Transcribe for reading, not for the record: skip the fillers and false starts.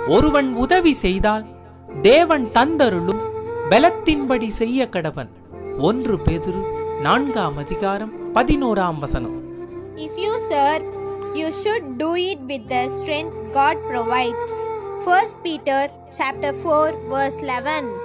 ஒருவன் உதவி செய்தால் தேவன் தந்தருளும் பலத்தின்படி செய்ய கடவன். 1 பேதுரு 4:11. If you serve, you should do it with the strength God provides. 1 Peter chapter 4 verse 11.